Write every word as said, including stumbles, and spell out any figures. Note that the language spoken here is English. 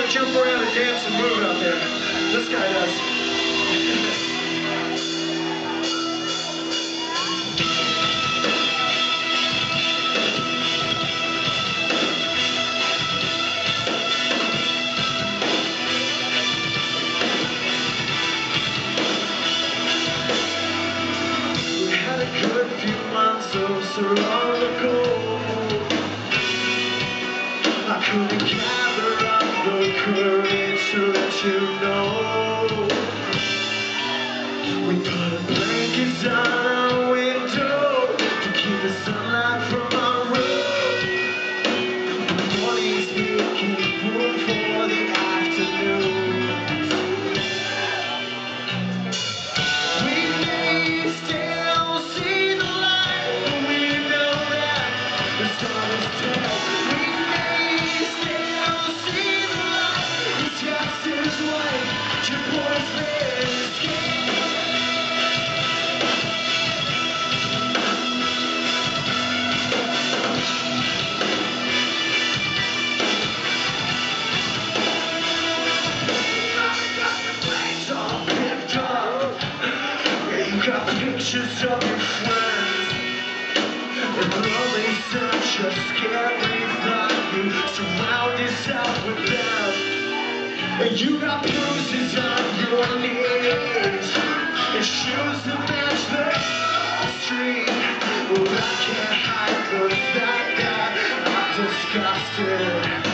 to jump around and dance and move out there. This guy does. Good few months oh so long ago, I couldn't gather up the courage to let you know. We put a blanket on our window to keep the sunlight from our room. The mornings making room for the afternoon. Got pictures of your friends, and lonely such a scary thought. You surround yourself with them, and you got bruises on your knees, and shoes that match the street. Well, I can't hide the fact that I'm disgusted.